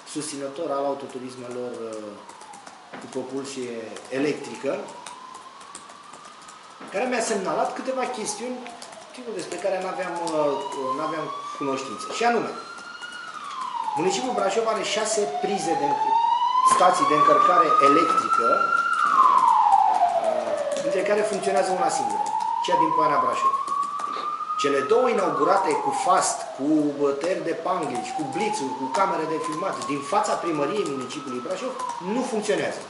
susținător al autoturismelor cu propulsie electrică, care mi-a semnalat câteva chestiuni despre care n-aveam cunoștință. Și anume, municipiul Brașov are 6 prize de stații de încărcare electrică, dintre care funcționează una singură, cea din Poiana Brașov. Cele 2 inaugurate cu FAST, cu tăieri de panglici, cu blițuri, cu camere de filmat, din fața primăriei municipiului Brașov, nu funcționează.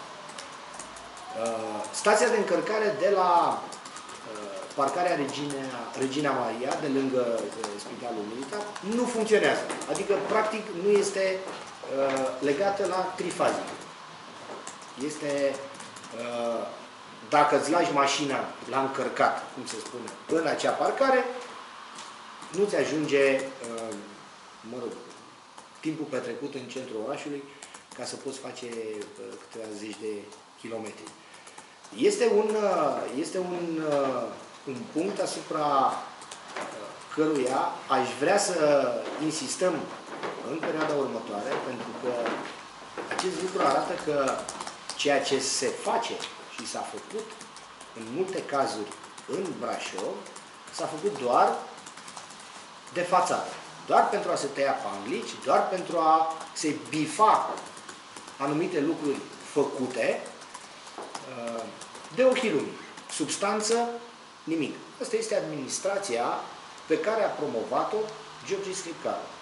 Stația de încărcare de la parcarea Regina Maria, de lângă Spitalul Militar, nu funcționează. Adică, practic, nu este legată la trifazic. Este, dacă îți lași mașina la încărcat, cum se spune, în acea parcare, nu-ți ajunge, timpul petrecut în centrul orașului ca să poți face câteva zeci de kilometri. Este un punct asupra căruia aș vrea să insistăm în perioada următoare, pentru că acest lucru arată că ceea ce se face și s-a făcut în multe cazuri în Brașov, s-a făcut doar de fațadă, doar pentru a se tăia panglici, doar pentru a se bifa anumite lucruri făcute de ochii lumii. Substanță, nimic. Asta este administrația pe care a promovat-o George Scripcaru.